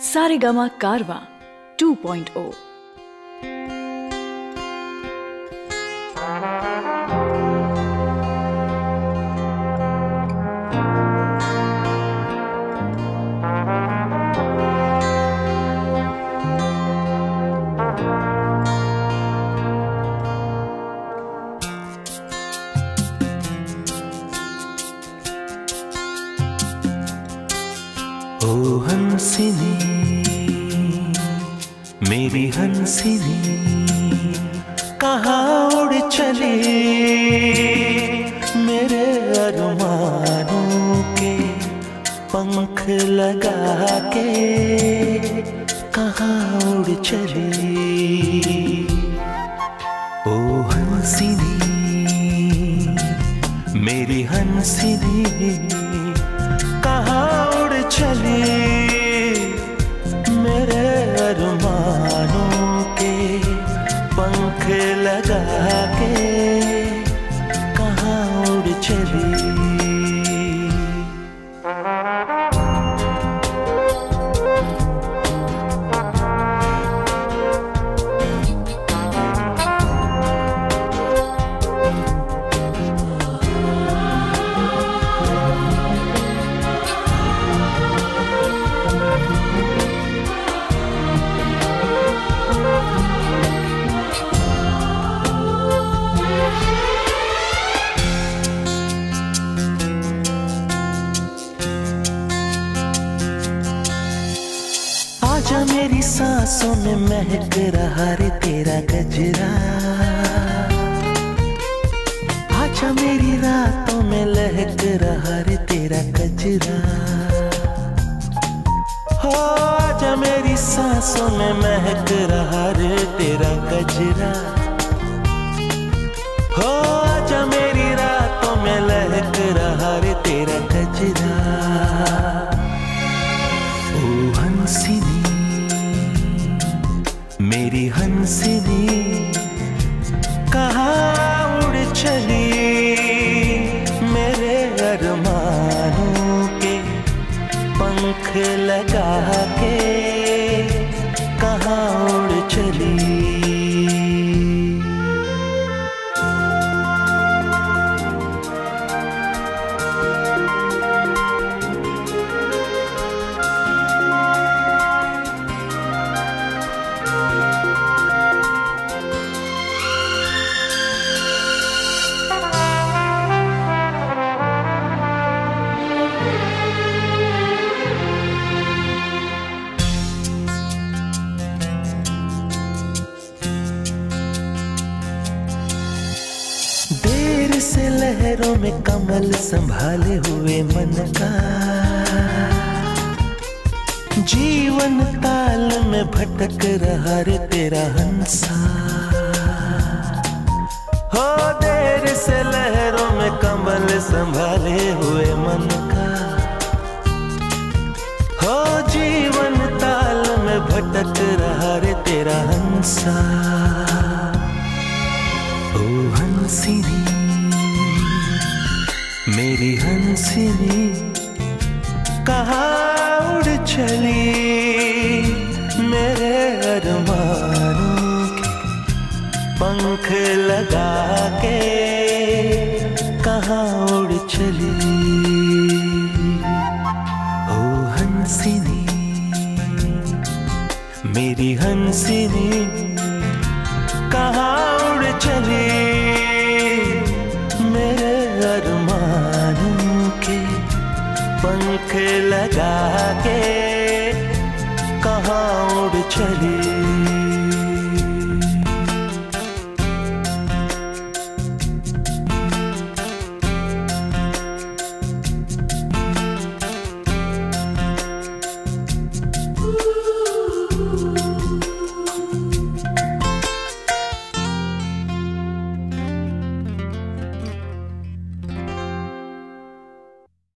सारेगामा कारवा 2.0। ओ हंसिनी मेरी हंसिनी कहाँ उड़ चली मेरे अरमानों के पंख लगा के कहाँ उड़ चली। ओ हंसिनी मेरी हंसिनी कहाँ उड़ चली मेरे अरमानों के पंख लगा के कहाँ उड़ चली। आजा मेरी सांसों में महक रहा रे तेरा गजरा, आजा मेरी रातों में लहक रहा रे तेरा गजरा। हो आजा मेरी सांसों में महक रहा रे तेरा गजरा। हो आजा मेरी रातों में लहक रहा रे तेरा गजरा। ओ हंसिनी मेरी हंसिनी कहाँ उड़ चली मेरे अरमानों के पंख लगा के कहाँ उड़ चली। देर से लहरों में कमल संभाले हुए मन का जीवन ताल में भटक रहा रे तेरा हंसा। हो देर से लहरों में कमल संभाले हुए मन का हो जीवन ताल में भटक रहा रे तेरा हंसा। ओ हंसिनी मेरी हंसिनी कहाँ उड़ चली मेरे अरमानों के पंख लगा के कहाँ उड़ चली। ओ हंसिनी मेरी हंसिनी कहाँ उड़ चली मेरे अरमानों के पंख लगा के कहाँ उड़ चली।